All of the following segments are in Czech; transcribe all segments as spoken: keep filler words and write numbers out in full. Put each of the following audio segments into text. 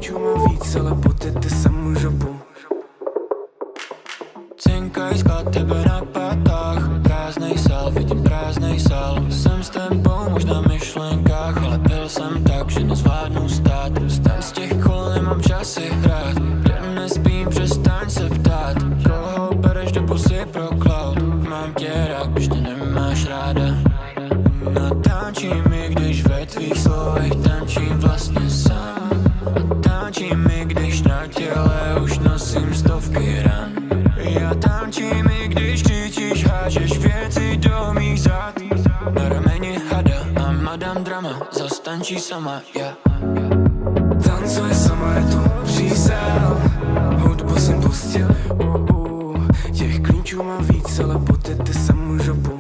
klíčů mám víc, ale potete samou žobu. Cinkaj sklad tebe na patách, prázdnej sál, vidím prázdnej sál. Jsem s tebou, možná v myšlenkách, ale byl jsem tak, že nezvládnu stát. Vstaň z těch kol, nemám čas si hrát, jen nespím, přestaň se ptát. Koho bereš do pusy pro cloud? Mám tě rád, když ty nemáš ráda. Natáčí mi, když ve tvých slovech tančím vlastně sám. Natáčí mi, když na těle už nosím stovky ran. Já tančím, i když křičíš, hážeš věci do mých zad. Na rameni hada a madam drama zas tančí sama, já Tancuje sama, je to přísel, hudbu jsem pustil, uh, uh. Těch klíčů mám víc, ale potete samou žobu.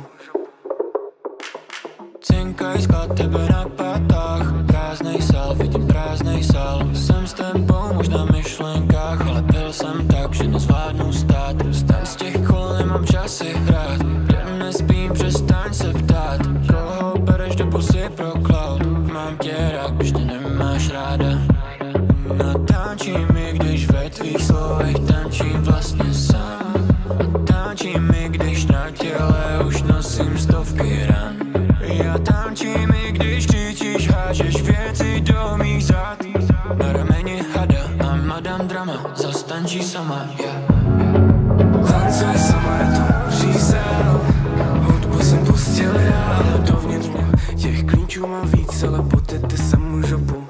Cinkaj sklad tebe na patách, prázdnej sál, vidím prázdnej sál. Jsem s tebou, možná v myšlenkách, ale byl jsem tak, že nezvládnu stát. Vstaň z těch kol, nemám čas si hrát, jen nespím, přestaň se ptát. Koho bereš do pusy pro cloud? Mám tě rád, když ty nemáš ráda. Natáčí mi, když ve tvých slovech tančím vlastně sám. Natáčí mi, když na těle už nosím stovky ran. Já tančím, i když křičíš, hážeš věci do mých zad. Na rameni hada a madam drama zas tančí sama, já Tancuje sama, je to přísel, hudbu jsem pustil já, ale dovnitř mě těch klíčů mám víc, ale potete samou žobu.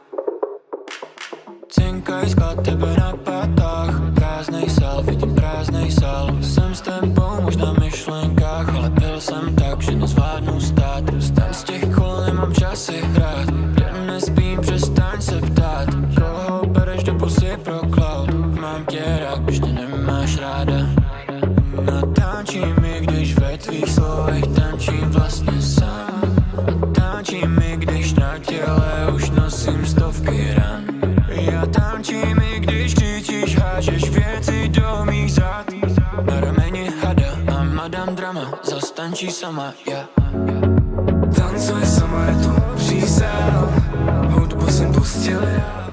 Cinkaj sklad tebe na patách, prázdnej sál, vidím prázdnej sál. Jsem s tebou, možná v myšlenkách, ale byl jsem tak, že nezvládnu stát. Vstaň z těch kol, nemám čas si hrát, jen nespím, přestaň se ptát. Koho bereš do pusy pro cloud? Mám tě rád, když ty nemáš ráda. Natáčí mi, když ve tvých slovech tančím vlastně sám. Natáčí mi, když na těle už nosím stovky ran. Já tančím, i když křičíš, hážeš věci do mých zad. Na rameni hada a madam drama zas tančí sama, já Tancuje sama, je to přísel, hudbu jsem pustil já.